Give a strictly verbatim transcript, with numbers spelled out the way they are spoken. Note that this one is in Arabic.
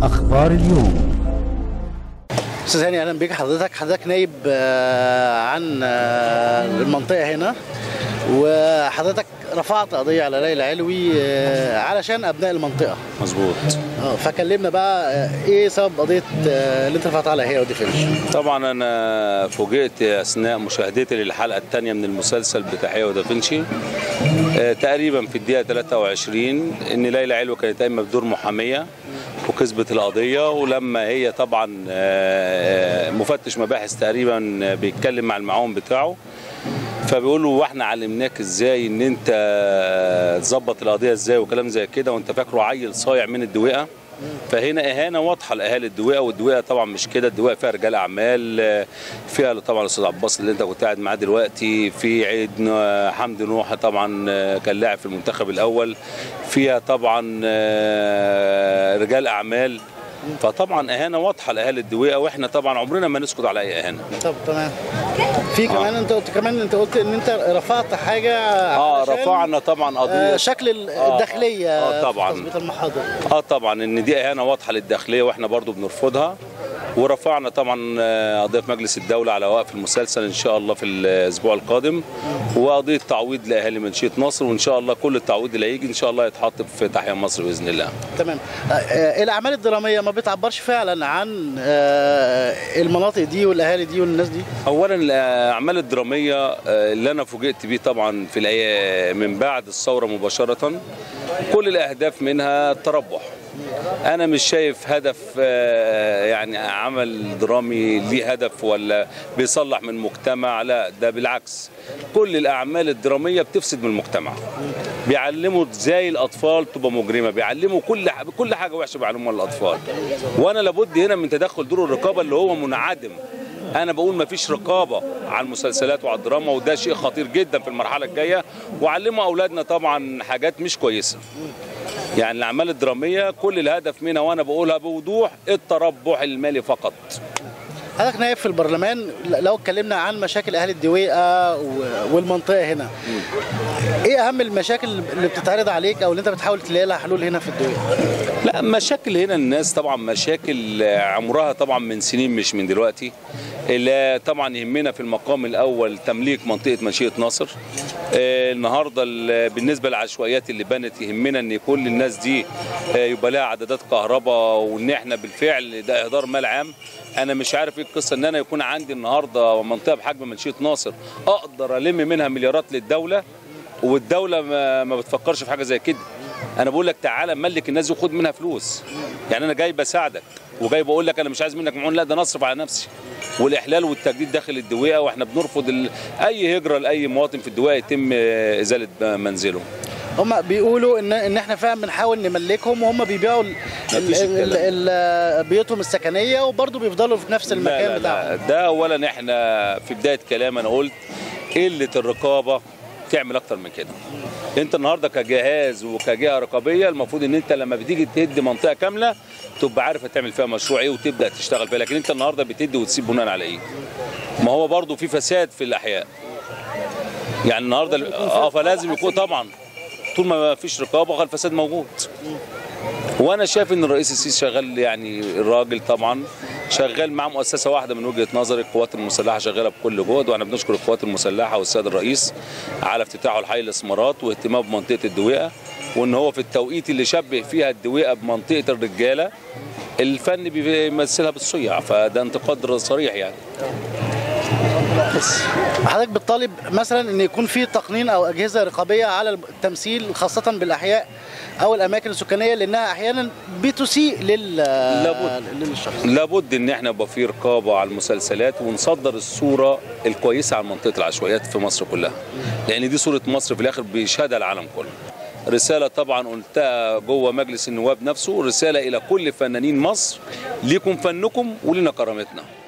أخبار اليوم. استاذ هاني اهلا بيك. حضرتك حضرتك نايب عن المنطقه هنا، وحضرتك رفعت قضيه على ليلى علوي علشان ابناء المنطقه. مظبوط. اه فكلمنا بقى ايه سبب قضيه اللي انت رفعت عليها هي ودافنشي؟ طبعا انا فوجئت اثناء مشاهدتي للحلقه الثانيه من المسلسل بتاع هي ودافنشي تقريبا في الدقيقه ثلاثة وعشرين ان ليلى علوي كانت قايمه بدور محاميه وكسبت القضيه، ولما هي طبعا مفتش مباحث تقريبا بيتكلم مع المعاون بتاعه فبيقول له واحنا علمناك ازاي ان انت تظبط القضيه ازاي وكلام زي كده وانت فاكره عيل صايع من الدويقه. فهنا اهانه واضحه لاهالي الدويقه، والدويقه طبعا مش كده، الدويقه فيها رجال اعمال، فيها طبعا الاستاذ عباس اللي انت كنت قاعد معاه دلوقتي، في عيد حمدي نوح طبعا كان لاعب في المنتخب الاول، فيها طبعا رجال اعمال، فطبعا اهانه واضحه لاهالي الدويقه، واحنا طبعا عمرنا ما نسكت على اي اهانه. طب تمام. في كمان آه. انت قلت كمان انت قلت ان انت رفعت حاجه اه رفعنا طبعا قضيه آه شكل الداخليه اه, آه طبعا في تثبيت المحاضر. اه طبعا ان دي اهانه واضحه للداخليه واحنا برضو بنرفضها، ورفعنا طبعا قضيه في مجلس الدوله على وقف المسلسل ان شاء الله في الاسبوع القادم، وقضيه تعويض لاهالي منشيه نصر، وان شاء الله كل التعويض اللي هيجي ان شاء الله يتحط في تحيا مصر باذن الله. تمام. آه الاعمال الدراميه ما بتعبرش فعلا عن آه المناطق دي والاهالي دي والناس دي؟ اولا الاعمال الدراميه اللي انا فوجئت بيه طبعا في الايام من بعد الثوره مباشره كل الاهداف منها التربح. انا مش شايف هدف يعني عمل درامي ليه هدف ولا بيصلح من مجتمع، لا ده بالعكس، كل الاعمال الدراميه بتفسد من المجتمع. بيعلموا ازاي الاطفال تبقى مجرمه، بيعلموا كل كل حاجه وحشه بيعلموها للاطفال، وانا لابد هنا من تدخل دور الرقابه اللي هو منعدم. انا بقول ما فيش رقابه على المسلسلات وعلى الدراما، وده شيء خطير جدا في المرحله الجايه، وعلموا اولادنا طبعا حاجات مش كويسه. يعني الاعمال الدراميه كل الهدف منها وانا بقولها بوضوح التربح المالي فقط. حضرتك نائب في البرلمان، لو اتكلمنا عن مشاكل اهل الدويقه والمنطقه هنا، ايه اهم المشاكل اللي بتتعرض عليك او اللي انت بتحاول تلاقي لها حلول هنا في الدويقه؟ لا مشاكل هنا الناس طبعا مشاكل عمرها طبعا من سنين مش من دلوقتي. اللي طبعا يهمنا في المقام الاول تمليك منطقه منشيه نصر. آه النهارده بالنسبه للعشوائيات اللي بنت يهمنا ان كل الناس دي آه يبقى لها عدادات كهرباء، وان احنا بالفعل ده اهدار مال عام. انا مش عارف ايه القصه ان انا يكون عندي النهارده منطقه بحجم منشيه ناصر اقدر الم منها مليارات للدوله، والدوله ما, ما بتفكرش في حاجه زي كده. انا بقول لك تعالى ملك الناس دي وخد منها فلوس. يعني انا جاي بساعدك وجاي بقول لك انا مش عايز منك معون، لا ده نصرف على نفسي. والاحلال والتجديد داخل الدويقه، واحنا بنرفض ال... اي هجره لاي مواطن في الدويقه يتم ازاله منزله. هم بيقولوا ان ان احنا فعلا بنحاول نملكهم، وهم بيبيعوا ال ال ال بيوتهم السكنيه وبرضه بيفضلوا في نفس المكان. لا لا بتاعهم. لا ده اولا احنا في بدايه كلام انا قلت قله الرقابه تعمل اكتر من كده. انت النهارده كجهاز وكجهه رقابيه المفروض ان انت لما بتيجي تهدي منطقه كامله تبقى عارف هتعمل فيها مشروع ايه وتبدا تشتغل فيها، لكن انت النهارده بتدي وتسيب بناء على ايه؟ ما هو برضه في فساد في الاحياء. يعني النهارده اه فلازم يكون طبعا طول ما فيش رقابه الفساد موجود. وانا شايف ان الرئيس السيسي شغال، يعني الراجل طبعا شغال مع مؤسسه واحده من وجهه نظري، القوات المسلحه شغاله بكل جهد، واحنا بنشكر القوات المسلحه والسيد الرئيس على افتتاحه لحي الاسمرات واهتمامه بمنطقه الدويقه، وان هو في التوقيت اللي شبه فيها الدويقه بمنطقه الرجاله الفن بيمثلها بالصيع، فده انتقاد صريح يعني. حضرتك بتطالب مثلا ان يكون في تقنين او اجهزه رقابيه على التمثيل خاصه بالاحياء او الاماكن السكانيه، لانها احيانا بتسيء لل لابد للشخص. لابد ان احنا يبقى في رقابه على المسلسلات ونصدر الصوره الكويسه عن منطقه العشوائيات في مصر كلها، لان دي صوره مصر في الاخر بيشهدها العالم كله. رساله طبعا قلتها جوه مجلس النواب نفسه، رساله الى كل فنانين مصر: ليكم فنكم ولنا كرامتنا.